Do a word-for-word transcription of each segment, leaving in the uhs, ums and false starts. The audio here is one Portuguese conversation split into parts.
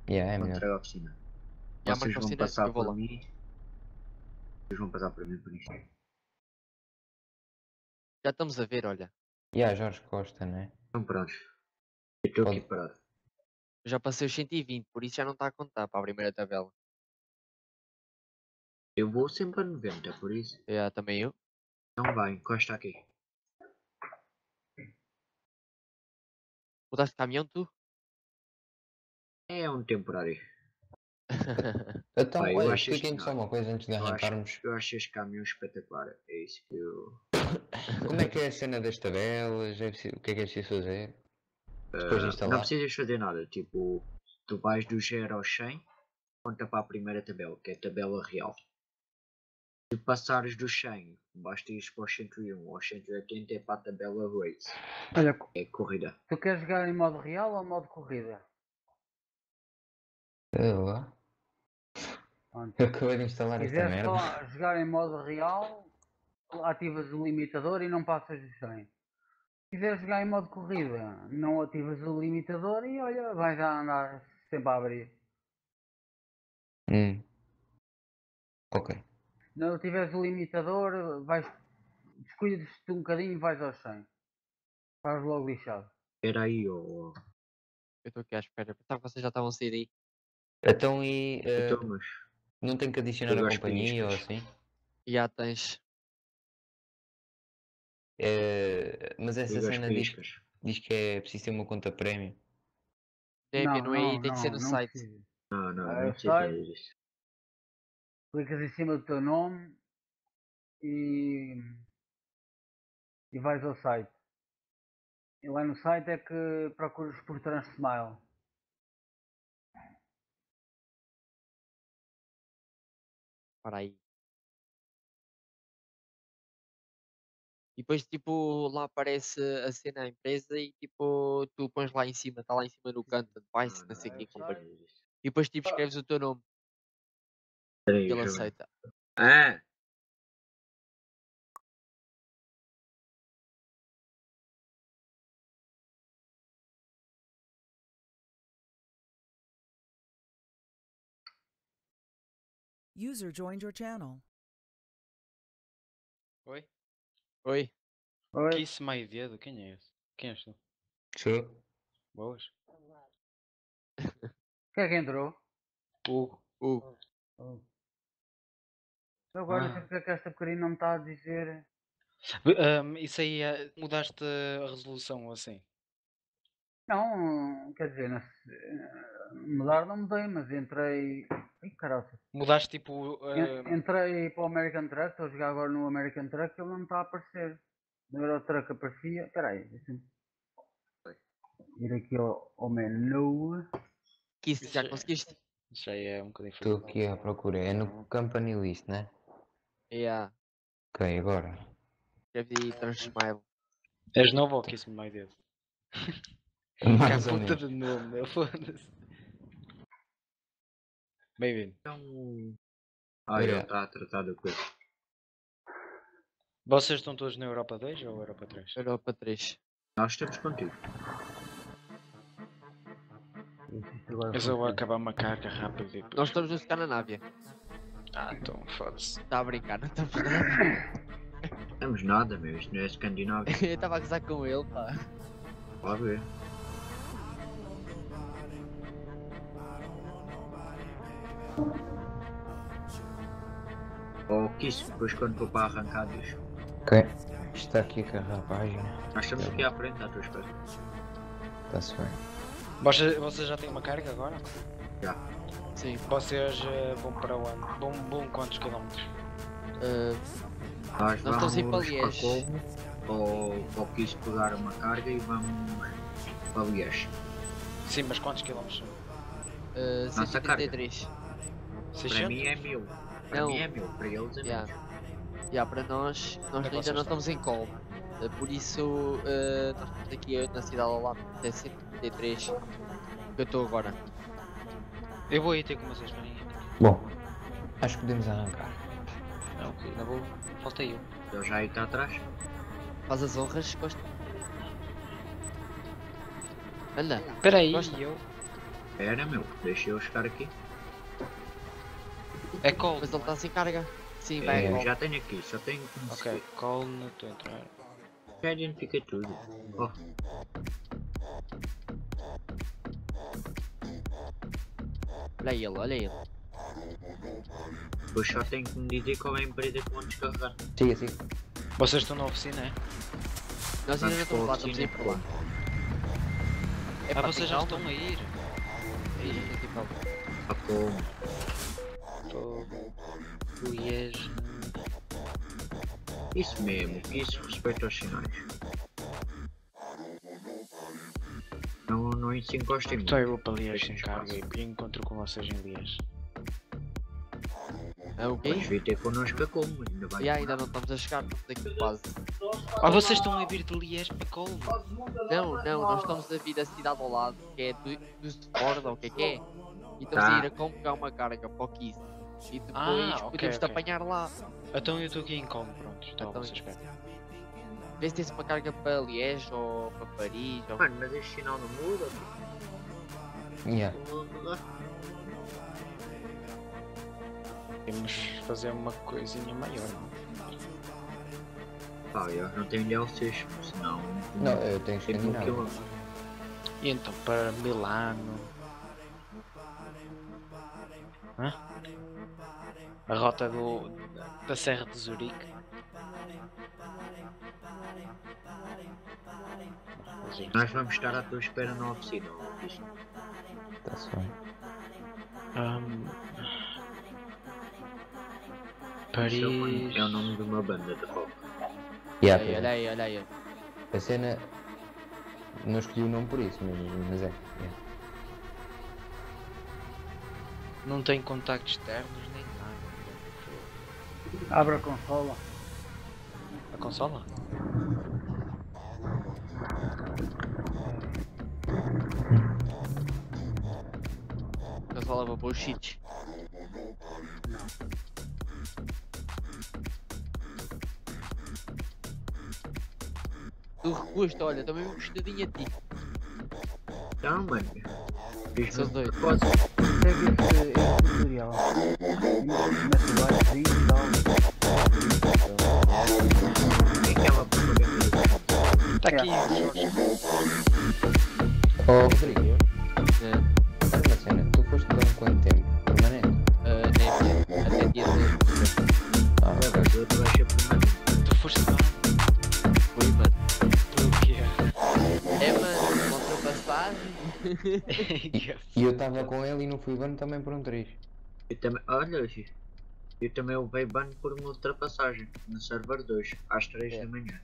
Yeah, é Vou melhor. entregar a oficina. Já Vocês marca a vão oficina, passar eu vou por lá. mim. Vocês vão passar por mim por isso. Já estamos a ver, olha. Yeah, Jorge Costa, né? Então pronto. Eu estou aqui Pode- parado. Eu já passei os cento e vinte, por isso já não está a contar para a primeira tabela. Eu vou sempre a noventa, por isso. Já também eu. Não vai, encosta aqui. Mudaste de caminhão tu? É um temporário. Então, Pá, eu olha, acho este- expliquem-me só não, uma coisa antes de Eu acho, arrancarmos. eu acho este caminhão espetacular. É isso que eu. Como é que é a cena das tabelas? É preciso- o que é que é preciso fazer? Depois de Ah, instalar? não precisas fazer nada. Tipo, tu vais do zero ao cem, conta para a primeira tabela, que é a tabela real. Se passares do cem, basta ir para o cento e um ou cento e oitenta é para a tabela race. Olha, É corrida. tu queres jogar em modo real ou modo corrida? Sei lá. Pronto. Eu acabei de instalar Se esta quiseres merda. só jogar em modo real, ativas o limitador e não passas do cem. Se quiseres jogar em modo corrida, não ativas o limitador e olha, vais a andar sempre a abrir. Hum. Ok. Se não tiveres o limitador, vais, descuidas-te um bocadinho e vais ao cem. Estás logo lixado. Espera aí, ó. Eu estou aqui à espera. Pensava que vocês já estavam a sair daí. Então e. eh, Então, mas. não tem que adicionar Eu a gosto de companhia ou piscas. assim? E já tens. Eh, mas essa Eu gosto cena de diz, piscas. diz que é preciso ter uma conta prémio. Não, não é aí, não, tem que ser não, no não site. precisa. Não, não, Ah, não eu precisa sei. disso. Clicas em cima do teu nome e, e vais ao site. E lá no site é que procuras por Transmile. Para aí. E depois, tipo, lá aparece a cena, a empresa e, tipo, tu pões lá em cima, está lá em cima no canto, device, Não, não não, sei o não que, precisa companhia. disso. E depois, tipo, escreves o teu nome Espera e aí, ele deixa eu ver. aceita. Ah! User joined your channel. Oi? Oi? Oi? Que isso meio dedo? Quem é esse? Quem és tu? Sure. Boas? Quem é que entrou? Hugo. Hugo. Oh. Agora não sei Ah. porque é que esta pequenina não me está a dizer. Ahm, isso aí, é- mudaste a resolução ou assim? Não, quer dizer, não se- mudar não mudei, mas entrei. Ai caralho. Mudaste tipo. En- ahm, Entrei para o American Truck, estou a jogar agora no American Truck e ele não me está a aparecer. No Euro Truck aparecia. Espera aí, deixa-me ir aqui ao, ao menu. Que isso, já Isso é- conseguiste? Isso aí é um bocadinho Estou fácil. aqui à procura. É no Company List, né? Yeah. Ok, agora. Escreve aí Transmile. És novo ou que isso meio dedo? Mais Que ou puta menos. de nome, meu, foda-se. Bem-vindo. Então. Ah, ele Olha. está a tratar da coisa. Vocês estão todos na Europa dois ou Europa três? Europa três. Nós estamos contigo. Isto agora Mas eu vou funciona. acabar uma carga rápida e depois... Nós estamos no Scandinávia. Ah, então foda-se. Está a brincar, não estamos nada. Estamos nada, meu. Isto não é Escandinávia. Eu estava a gozar com ele, pá. Pode ver. Oh, que isso? Depois quando for para arrancar, diz. Ok. Está aqui a página. Nós estamos aqui à frente, à tua espera. Está-se bem. Vocês, vocês já têm uma carga agora? Já. Sim. Vocês eh, vão para onde? Vão, vão quantos quilómetros? Uh, Nós Nós estamos em vamos para Paliés. Como, ou, ou quis pegar uma carga e vamos para Liège. Sim, mas quantos quilómetros são? uh, Nossa cento e trinta e três. Para seiscentos? mim é mil. Para Não. mim é mil, para eles é Yeah. menos. Yeah, para nós, nós Onde é que ainda vocês não estão? estamos em Colm. Uh, por isso, uh, nós estamos aqui na cidade ao lado, até cento e trinta e três. Que eu estou agora. Eu vou aí ter com vocês para ninguém. Bom, acho que podemos arrancar. Não, ok, não vou. Falta eu. Ele já aí está atrás. Faz as honras, Costa. Anda, Espera aí, Costa. eu. Espera, meu, deixa eu chegar aqui. É call. Mas ele está sem carga. Sim, É. vai. Eu É. já tenho aqui, só tenho que me Ok, call, não estou a entrar. Já identifiquei tudo. Oh, Olha ele, olha ele. depois só tenho que me dizer qual é a empresa que vão descarregar. Siga, siga. Vocês estão na oficina, é? Nós ainda Vamos não estamos para lá, a estamos oficina aí por lá. É Ah, pá, vocês tem já calma. estão a ir. Sim, tem calma. Ah, como? Fogo. Liege. Isso mesmo, que isso respeita aos sinais. Não, não se encostem Então eu muito. vou para Liege sem Deixem carga espaço. e encontro com vocês em Liege. É o quê? Mas vir ter connosco a como, ainda vai. E ainda não estamos a chegar, estamos aqui quase. Ah, vocês estão a vir de Liege para Colmo? Não, não, nós estamos a vir da cidade ao lado, que é do, do Sport, ou o que é que é? E estamos Tá. a ir a como pegar uma carga para o Kiss. E depois Ah, ok, podemos te ok. apanhar lá. Então eu estou aqui em Colmo, pronto. Então Então, vocês esperam. Vê se tens uma carga para Liege ou para Paris. Ou... Mano, mas este sinal não muda. Yeah. Temos de fazer uma coisinha maior, não? Pá, eu não tenho D L Cs, senão. Não, eu tenho Tipo um Escandinávia. quilômetro. E então para Milano. Hã? A rota do, da Serra de Zurique. Nós vamos estar à tua espera na oficina. Isto Está-se bem. Ahm, é o- Paris. é o nome de uma banda de rock. Yeah, Olha aí, pois olha é. aí, olha aí. A cena. Não escolhi o nome por isso, mas, mas é. é. Não tem contactos externos nem nada. Abre a consola. A consola? Eu só levo para os cheats. Tu recusta, olha, também um gostadinho a ti. Não, mano. Fiz Sou no doido. propósito. Segue este, este tutorial. Mete o like e tal. É aquela propaganda do Está aqui, Jorge. Oh, Rodrigo, Uh, olha uma cena. Tu foste durante quanto tempo? Permanente? uh, nem até dia de. Ah, ok. Mas outro vai ser permanente. Tu foste mal. Fui, mano. Tu o quê? É, mano, ultrapassagem. E eu estava com ele e não fui bano também por um três. Eu também, olha, filho, eu também levei ban por uma ultrapassagem no server dois, às três É. da manhã.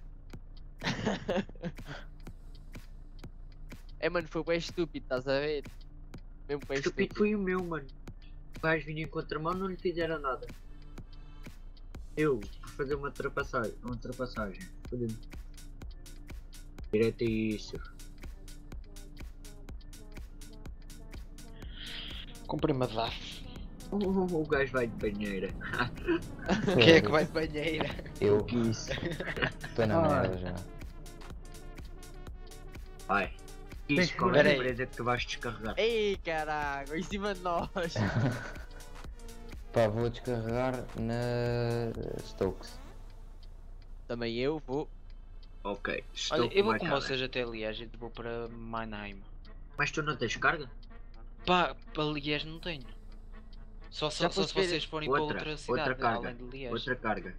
É, mano, foi bem estúpido, estás a ver? Mesmo bem Estúpido estúpido. foi o meu, mano. O gajo vinha em contramão, não lhe fizeram nada. Eu, por fazer uma ultrapassagem, uma ultrapassagem, fodeu-me. Direto a isso. Comprei-me a D A F. O, o gajo vai de banheira. Quem é que vai de banheira? Eu Que isso? estou na Ah. merda já. Vai. Tens Isso, que qual é ver a aí. empresa que tu vais descarregar? Ei, caralho, em cima de nós. Pá, vou descarregar na Stokes. Também eu vou. Ok, estou Olha, eu vou uma com cara. vocês até Liege e vou para Mannheim. Mas tu não tens carga? Pá, para Liege não tenho. Só, só, Já só foste se ver vocês forem outra- para outra outra cidade, carga, além de Liege. Outra carga.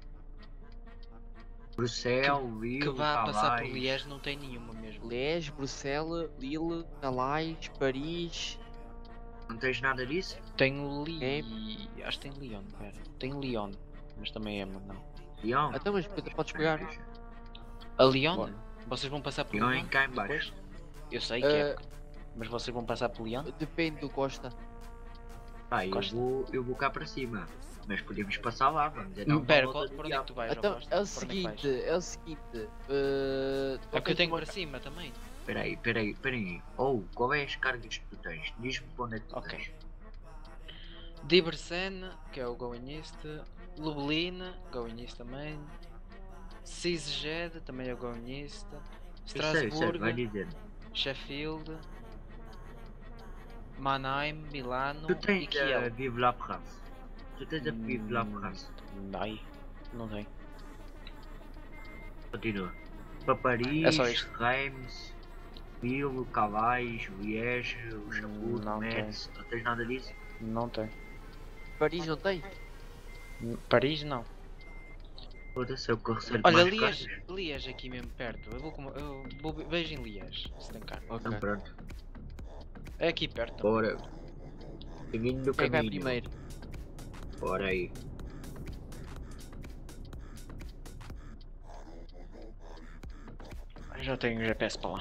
Bruxelas, Lille, Que vá passar por Calais. Liege não tem nenhuma mesmo. Liège, Bruxelas, Lille, Calais, Paris. Não tens nada disso? Tenho Li... Acho que tem Lyon, pera. Tem Lyon, mas também é, mas não. Lyon? Então, mas podes pegar. A Lyon? Bora. Vocês vão passar por Lyon Lyon? em cá em baixo. depois? Eu sei que Uh, é, mas vocês vão passar por Lyon? Depende do Costa. Ah, eu Costa. vou, eu vou cá para cima. Mas podemos passar lá, vamos é dar uma Pera, volta qual- de por onde é que tu vais? ó Então, Costa? é o Por onde é que vais? seguinte, é o seguinte. Uh, É porque eu tenho para cima também. Peraí, peraí, peraí. Ou, qual é as cargas que tu tens? Diz-me para onde é que tu Ok. tens. Debrecen, que é o Going East. Lublin, Going East também. Szeged, também é o Going East. Eu sei, eu sei, vai Strasbourg, dizendo. Sheffield. Mannheim, Milano Tu e tens a Kiel. Vive La France. Tu tens a Vive La Hum, France. Não, não tem. Continua. Para É Paris, só isto. Reims, Lille, Calais, Liège, o Chaputo, Não tem. Metz. Não tens nada disso? Não tem. Paris não tem? Paris não. Foda-se, eu que recebo Olha, mais Liège, cartas. Liège aqui mesmo perto. Eu vou, com- eu vou vejo em Liège, se tem carne. Ok. Então pronto. É aqui perto. Bora. Seguindo do Quem é que vai caminho. primeiro? Bora aí. Já tenho G P S para lá.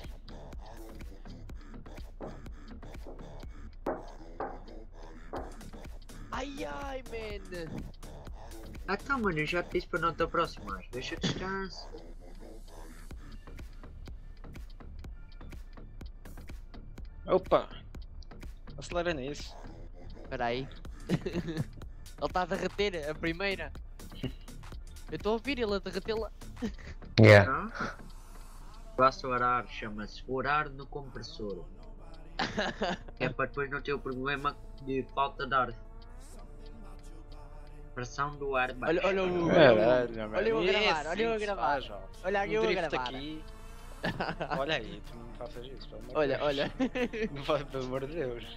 Ai ai, man! Ah tá, mano, eu já te disse para não te aproximares. Deixa distância. Opa! Acelera nisso. Espera aí. Ele está a derreter a primeira. Eu estou a ouvir ele a derretê-la. Yeah. Tá? Faço orar, chama-se orar no compressor. É para depois não ter o problema de falta de ar. Pressão do ar baixo. Olha, olha o. Caralho, Olha eu a velho. gravar, olha eu a Esse gravar. faz, ó. Olha aqui Um eu a drift gravar. aqui. Olha aí, tu não faças isso, pelo amor de Olha, Deus. olha. Não vai, pelo amor de Deus.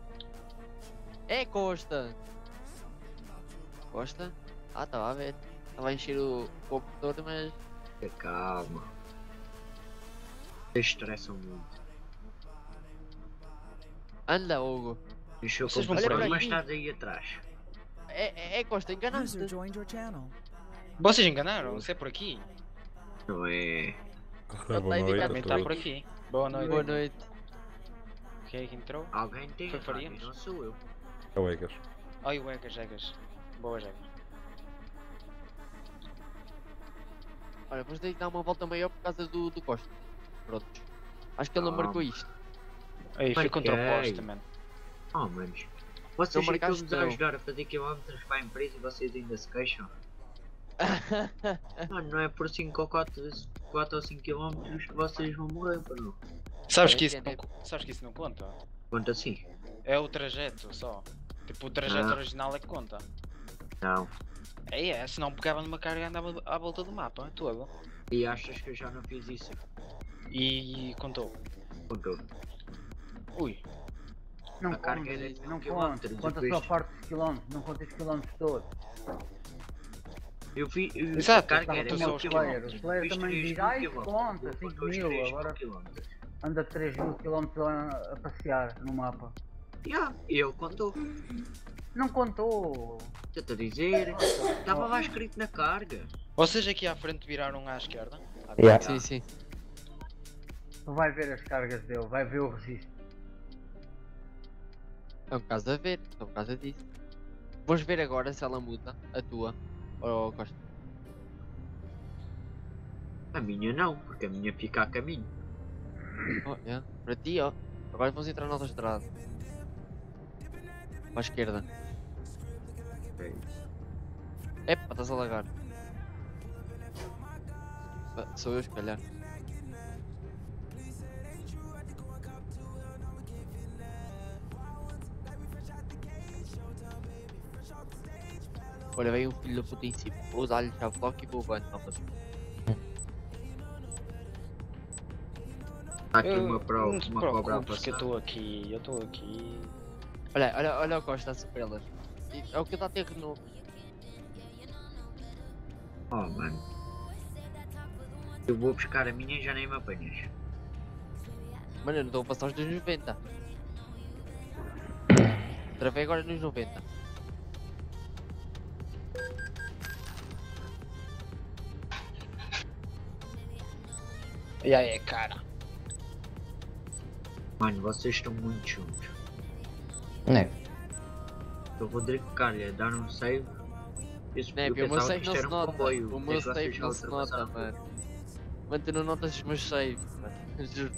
É Costa. Costa? Ah, estava a ver. Estava a encher o compressor, mas. Calma. Vocês estressam muito. Anda, Hugo. Deixa eu Vocês vão compressor, por aí? mas estás aí atrás. É, é, é Costa, enganaste. User joined your channel. Vocês enganaram? Você é por aqui? Não é. Ele Boa está noite a Também está por todos. aqui. Boa noite. Boa noite. Quem é que entrou? Alguém tem Foi rádio, Faríamos? não sou eu. É o Egas. Ai, o Egas, Egas. Boa, Egas. Olha, vamos ter que dar uma volta maior por causa do, do Costa. Pronto. Acho que ele não Calma. marcou isto. Aí, fui contra o Marquei. poste, mano. Oh, manos. Vocês Não ficam marcaste, a não. ajudar a fazer quilómetros para a empresa e vocês ainda se queixam? Mano, não é por cinco ou quatro ou cinco quilómetros que vocês vão morrer, pá, não. Sabes Parece que, isso que é não, neto. co- sabes que isso não conta? Conta assim. É o trajeto só. Tipo, o trajeto Ah. original é que conta. Não. É, é, senão pegava numa carga e andava à volta do mapa, todo. E achas que eu já não fiz isso? E contou. Contou. Ui, Não A carga conta, é de não um quilómetro, conta. Conta depois- só parte dos quilómetros, não conta os quilómetros todos. Eu fiz. eu- Exato, a carga Estava era conta como só mil o os player. quilómetros. O player Fiz também três diz, mil ah, isso quilómetros. conta, Eu cinco conto os mil, três agora quilómetros. anda três mil quilómetros a, a passear no mapa. Ya, ele contou. Não contou. Estou a dizer. Estava lá escrito na carga. vocês aqui à frente viraram à esquerda? Yeah. Sim, sim. Tu vai ver as cargas dele, vai ver o registro. É um caso a ver, é um caso disso. Vamos ver agora se ela muda a tua. Oh, Costa. A minha não, porque a minha fica a caminho. Oh, yeah. Para ti, ó. Agora vamos entrar na autostrada. Para a esquerda. Epa, estás a lagar. Ah, sou eu, se calhar. Olha, veio um filho da puta em cima. Vou usar-lhe chave lock e vou voando. Há aqui Eu- uma prova, não te uma cobra a preocupes que eu passar. estou aqui, eu estou aqui. Olha, olha, olha o Costa a superá-las. E é o que está a ter de novo. Oh, mano. Eu vou buscar a minha e já nem me apanhas. Mano, eu não estou a passar os dos noventa. Travei agora nos noventa. E aí, é cara. Mano, vocês estão muito juntos. Né? O Rodrigo Calha dar um save. Isso Né, eu o meu pensava save que não isto se era um nota. comboio. O Mas meu vocês save já não se nota, ultrapassaram. mano. Mano, tu não notas os meus saves, mano. Juro.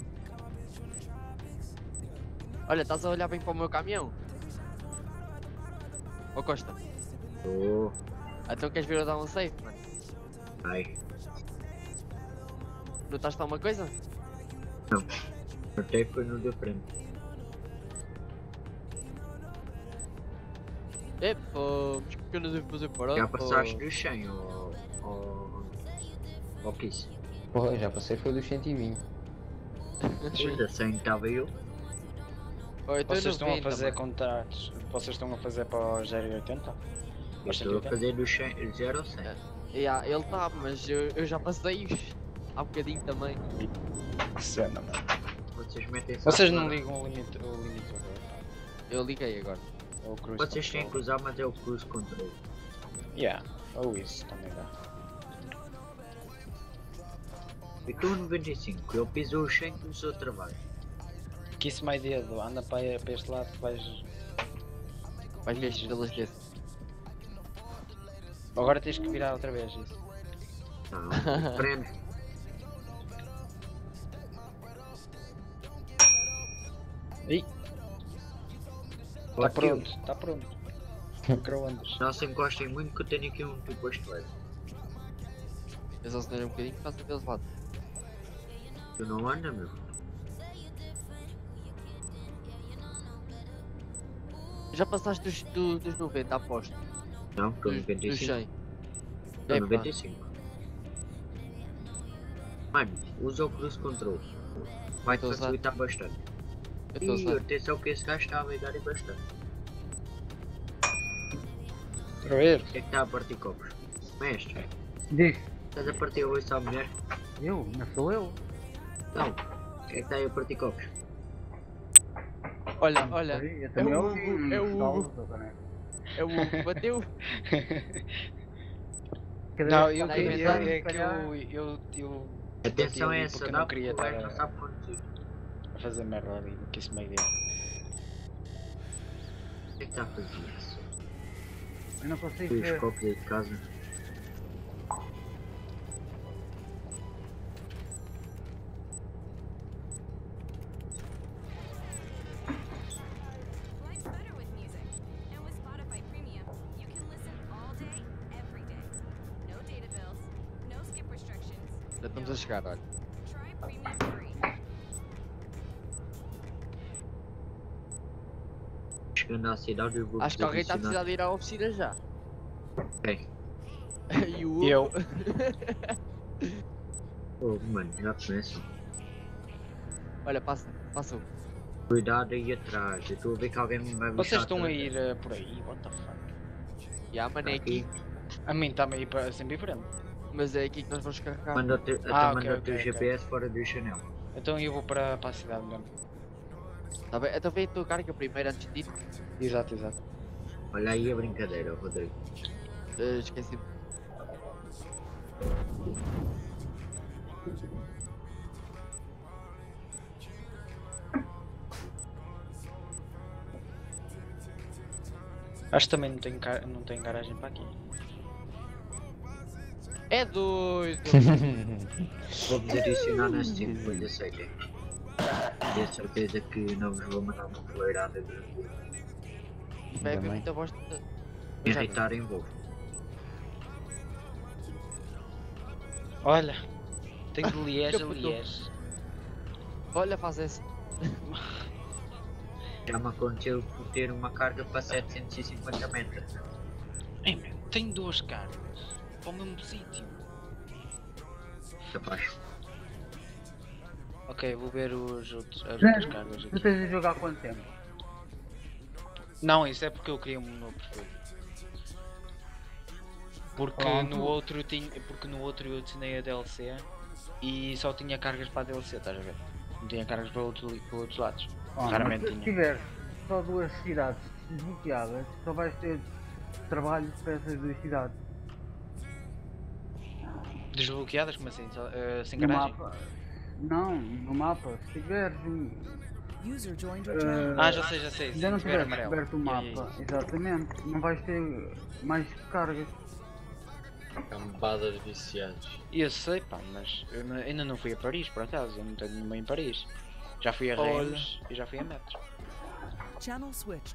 Olha, estás a olhar bem para o meu caminhão? Ô Costa, Oh, então queres vir eu dar um save, mano? ai. Notaste alguma coisa? Até foi no da frente. Epa, mas o que eu não devo fazer para Já passaste dos cem ou. ou. ou que isso? Porra, já passei foi dos cento e vinte. Pois a cem estava eu. Vocês estão a fazer contratos, vocês estão a fazer para o zero e oitenta? Eu estou a fazer dos cem, zero ao cem. Yeah, ele tá, mas eu, eu já passei há bocadinho também. Que cena, mano. Vocês metem Vocês não ligam o limite, o limitador? Eu liguei agora. Ou o cruise Vocês têm que control? usar, mas é o cruise control. Yeah, ou isso também dá. Eu estou no noventa e cinco, ele pisou os cem e começou a travar. Que isso mais dedo, anda para, para este lado que vais. Vais ver as estrelas desse. Agora tens que virar outra vez isso. Não, prende. Ih, Ó, está tio, pronto, está pronto. Microondas. não se encostem muito que eu tenho aqui um tipo asteroide. Eu só acelerei um bocadinho por causa deles lá. Tu não anda, meu? Já passaste dos, do, dos noventa, aposto. Não, estou Dos, no noventa e dos cinco. cem. Estou Epá. no noventa e cinco. Mano, usa o cruise control. Vai-te Estou a usar. facilitar bastante. Eu estou a E usar. atenção que esse gajo está a ligar e bastante. Outra vez? O que é que está a partir copos? Mestre, Diz, estás a partir o osso à mulher? eu? Não sou eu? Não. O que é que está aí a partir copos? Olha, olha, Eu também é o ouvi, Hugo, não é o estalo, Hugo. sou caneco. é o Hugo, bateu. Cada Não, vez eu que Tá queria. inventado, É se que calhar, eu. eu, eu Atenção bati a ali essa, porque não, não porque queria o gajo estar não a, sabe conduzir. a fazer merda ali, que isso meio dele. O que é que está a fazer isso? eu não consigo Fui os ver. copos aí de casa. Life's better with music. And with Spotify Premium, you can listen all day, every day. No data bills, no skip restrictions. Já estamos a chegar, olha. Try Premium free. Chegando à cidade eu vou Acho que alguém está a adicionar- precisar de ir à oficina já. Quem? E o Hugo. Eu. Oh, mano, já começam. Olha, passa, passa um. Cuidado aí atrás, eu estou a ver que alguém me vai Vocês bichar estão a atrás. ir eh, por aí, what the fuck? E a mano é aqui, A mim está-me a ir para sempre diferente. mas é aqui que nós vamos carregar. Manda-te até Ah, ok, manda-te ok, o ok. G P S fora do Chanel. Então eu vou para, para a cidade mesmo. Tá bem? Então vem a tua carga primeiro antes de ir. Exato, exato. Olha aí a brincadeira, Rodrigo. Uh, Esqueci-me. Acho que também não tem, ca- não tem garagem para aqui. É doido! Vou-vos adicionar na Steam, depois aceitem. Tenho certeza que não vos vou mandar uma poleirada de Vai haver Também. muita bosta. irritarem vou. Olha, tenho de Liege a Capotou. Liege. Olha, faz essa. Já me aconteceu por ter uma carga para setecentos e cinquenta metros. Ei, man, tenho duas cargas para o mesmo sítio. Capaz. Ok, vou ver os outros, as Zé, outras cargas Tu aqui. tens de jogar há quanto tempo? Não, isso é porque eu queria um novo perfil. Porque Pronto. no outro tinha, porque no outro eu assinei a D L C e só tinha cargas para a D L C, estás a ver? Não tinha cargas para, outro, para outros lados. Oh, Raramente mas se tinha. tiveres só duas cidades desbloqueadas, só vais ter trabalho para essas duas cidades. Desbloqueadas, como assim? Só, eh, sem No garagem? mapa. Não, no mapa. Se tiveres. um, User joined your eh, channel. Ah, já sei, já sei. Ainda Se não tiver tiveres amarelo. descoberto o Yeah, yeah, mapa, exatamente, não vais ter mais cargas. Cambada de viciados. yeah. Eu sei, pá, mas eu não- ainda não fui a Paris, por acaso. Eu não tenho nenhuma em Paris. Já fui a Olha. Reims e já fui a Metros. Channel switched.